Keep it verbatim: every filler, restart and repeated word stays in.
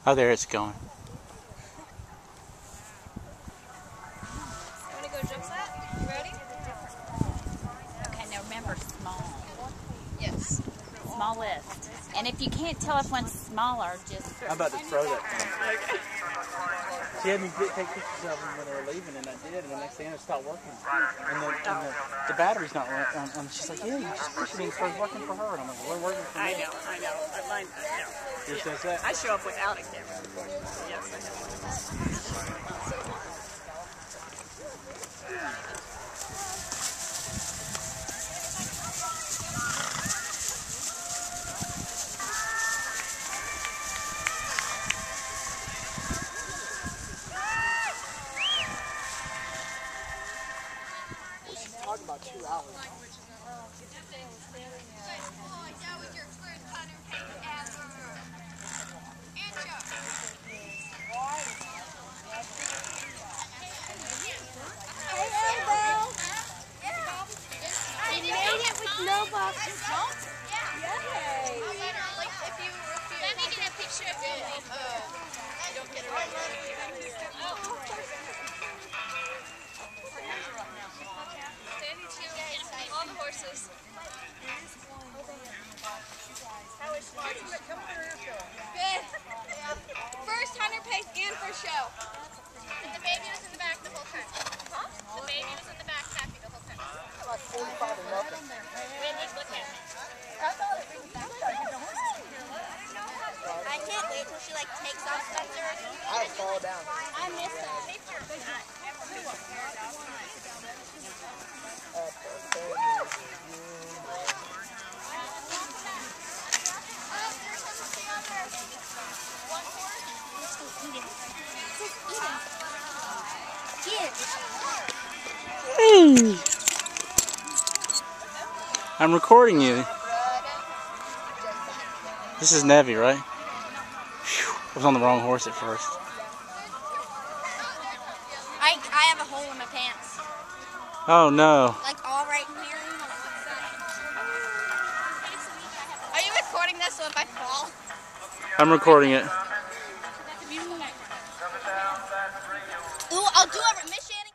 Oh, there it's going. Want to go jump set? You ready? Okay, now remember, small. Yes. Small list. And if you can't tell if one's smaller, just... I'm about to throw that thing. She had me take pictures of them when they were leaving, and I did, and the next thing it stopped working. And, the, and the, the battery's not working. And, and she's like, yeah, you just push it and it starts working for her. And I'm like, we're working for me. I know, I know. I mind that. No. Yours Yeah. does that? I show up without a camera. Yes, I have. Talking about two hours. No boxes. Yay! If you let me get a picture of it. Uh, I don't get it right. Sandy too. All the horses. How is she? Good. First hunter pace and first show. And the baby was in the back the whole time. Huh? The baby was in the back happy the whole time. Like forty-five or nothing. Randy's looking at me. I can't wait till she like takes off Spencer. I'll fall down. I miss that. Hey. I'm recording you. This is Nevi, right? Whew. I was on the wrong horse at first. I I have a hole in my pants. Oh no. Like all right in here. Are you recording this so if I fall? I'm recording it. Ooh, I'll do a remission.